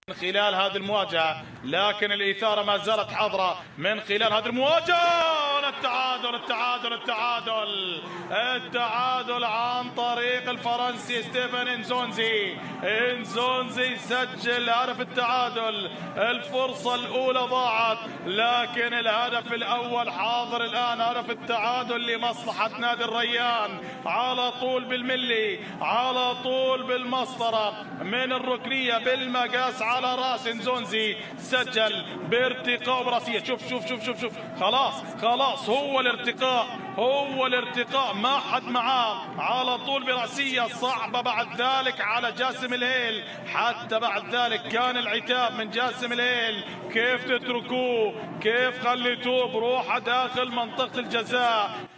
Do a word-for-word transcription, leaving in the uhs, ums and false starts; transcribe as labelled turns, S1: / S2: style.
S1: من خلال هذه المواجهة، لكن الإثارة ما زالت حاضرة من خلال هذه المواجهة. التعادل التعادل التعادل التعادل عن طريق الفرنسي ستيفن إنزونزي. إنزونزي سجل هدف التعادل، الفرصة الأولى ضاعت لكن الهدف الأول حاضر الآن. هدف التعادل لمصلحة نادي الريان، على طول بالملي، على طول بالمسطرة، من الركنية بالمقاس على راس إنزونزي، سجل بارتقاء براسية. شوف شوف شوف شوف شوف خلاص خلاص هو الارتقاء، هو الارتقاء، ما حد معاه، على طول براسية صعبة بعد ذلك على جاسم الهيل. حتى بعد ذلك كان العتاب من جاسم الهيل، كيف تتركوه، كيف خليتوه بروحه داخل منطقة الجزاء.